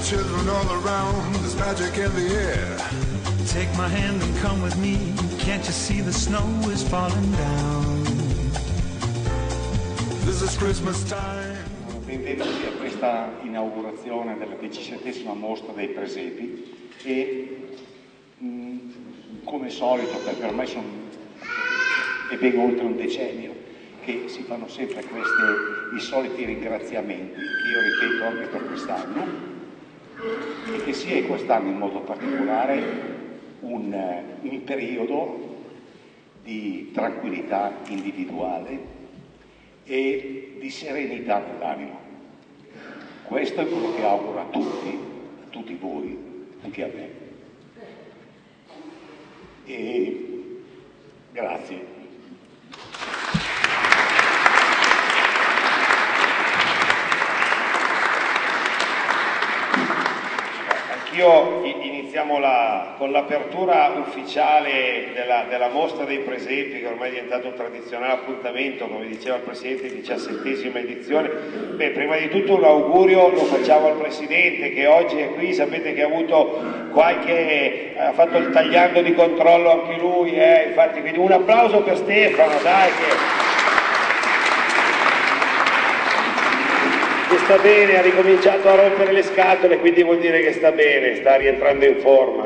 children all around, there's magic in the air. Take my hand and come with me, can't you see the snow is falling down? This is Christmas time. Benvenuti a questa inaugurazione della 17ª mostra dei presepi e come solito, perché ormai è ben oltre un decennio che si fanno sempre i soliti ringraziamenti, che io ripeto anche per quest'anno, e che sia in quest'anno in modo particolare un periodo di tranquillità individuale e di serenità nell'anima. Questo è quello che auguro a tutti voi, anche a me. E grazie. Anch'io iniziamo con l'apertura ufficiale della mostra dei presepi, che ormai è diventato un tradizionale appuntamento, come diceva il Presidente, 17ª edizione. Beh, prima di tutto un augurio lo facciamo al Presidente, che oggi è qui, sapete che ha avuto ha fatto il tagliando di controllo anche lui, infatti, quindi un applauso per Stefano, dai, che sta bene, ha ricominciato a rompere le scatole, quindi vuol dire che sta bene, sta rientrando in forma.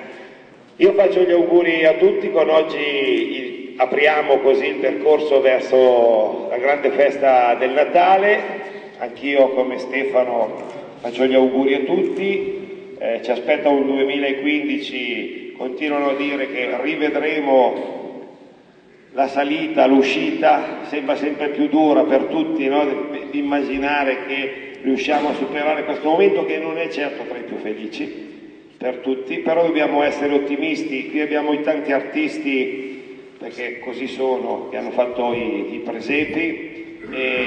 Io faccio gli auguri a tutti, con oggi apriamo così il percorso verso la grande festa del Natale. Anch'io come Stefano faccio gli auguri a tutti, ci aspetta un 2015, continuano a dire che rivedremo la salita, l'uscita, sembra sempre più dura per tutti, no? Di immaginare che riusciamo a superare questo momento, che non è certo tra i più felici per tutti, però dobbiamo essere ottimisti. Qui abbiamo i tanti artisti, perché così sono, che hanno fatto i presepi,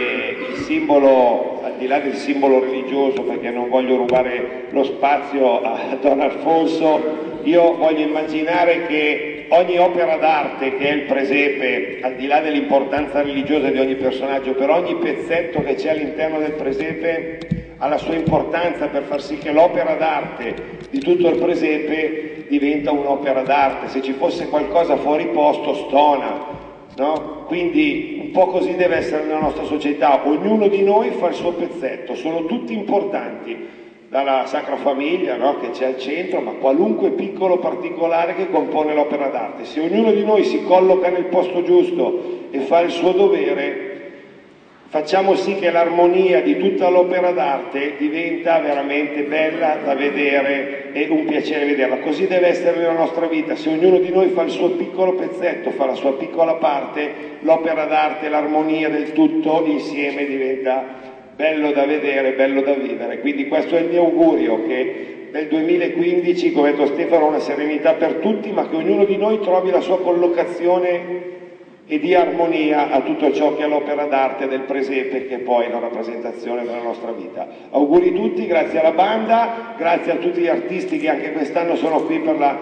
e il simbolo, al di là del simbolo religioso, perché non voglio rubare lo spazio a Don Alfonso, io voglio immaginare che ogni opera d'arte che è il presepe, al di là dell'importanza religiosa di ogni personaggio, per ogni pezzetto che c'è all'interno del presepe ha la sua importanza per far sì che l'opera d'arte di tutto il presepe diventa un'opera d'arte. Se ci fosse qualcosa fuori posto stona, no? Quindi un po' così deve essere nella nostra società, ognuno di noi fa il suo pezzetto, sono tutti importanti, dalla Sacra Famiglia, no? Che c'è al centro, ma qualunque piccolo particolare che compone l'opera d'arte. Se ognuno di noi si colloca nel posto giusto e fa il suo dovere, facciamo sì che l'armonia di tutta l'opera d'arte diventa veramente bella da vedere e un piacere vederla. Così deve essere nella nostra vita. Se ognuno di noi fa il suo piccolo pezzetto, fa la sua piccola parte, l'opera d'arte, l'armonia del tutto insieme diventa bello da vedere, bello da vivere. Quindi questo è il mio augurio, che nel 2015, come ha detto Stefano, una serenità per tutti, ma che ognuno di noi trovi la sua collocazione e dia armonia a tutto ciò che è l'opera d'arte del presepe, che poi è la rappresentazione della nostra vita. Auguri tutti, grazie alla banda, grazie a tutti gli artisti che anche quest'anno sono qui per la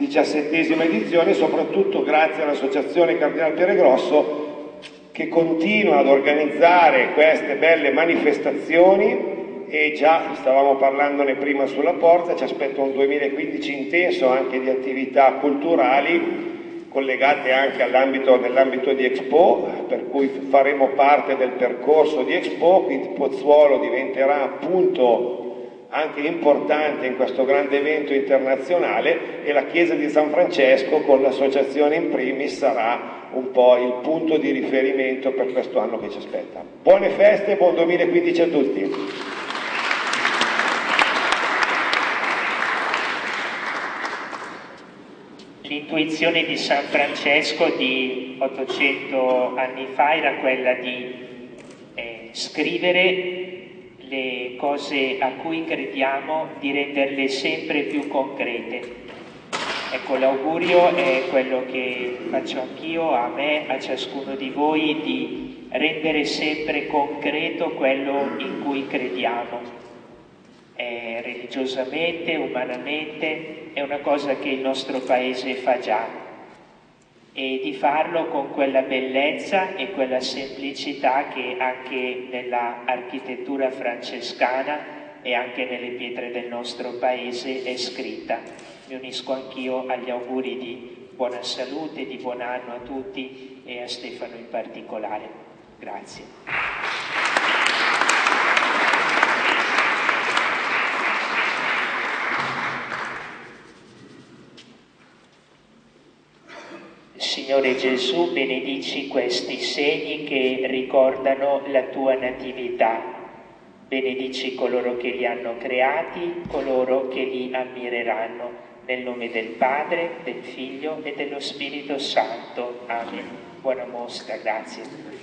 17ª edizione, e soprattutto grazie all'Associazione Cardinal Piaregrosso, che continua ad organizzare queste belle manifestazioni, e già stavamo parlandone prima sulla porta. Ci aspetta un 2015 intenso anche di attività culturali collegate anche nell'ambito di Expo, per cui faremo parte del percorso di Expo, quindi Pozzuolo diventerà punto anche importante in questo grande evento internazionale, e la chiesa di San Francesco con l'associazione in primis sarà un po' il punto di riferimento per questo anno che ci aspetta. Buone feste e buon 2015 a tutti! L'intuizione di San Francesco di 800 anni fa era quella di scrivere le cose a cui crediamo, di renderle sempre più concrete. Ecco, l'augurio è quello che faccio anch'io, a me, a ciascuno di voi, di rendere sempre concreto quello in cui crediamo. Religiosamente, umanamente, è una cosa che il nostro Paese fa già, e di farlo con quella bellezza e quella semplicità che anche nella architettura francescana e anche nelle pietre del nostro paese è scritta. Mi unisco anch'io agli auguri di buona salute, di buon anno a tutti e a Stefano in particolare. Grazie. Signore Gesù, benedici questi segni che ricordano la tua natività. Benedici coloro che li hanno creati, coloro che li ammireranno. Nel nome del Padre, del Figlio e dello Spirito Santo. Amen. Buona mostra, grazie.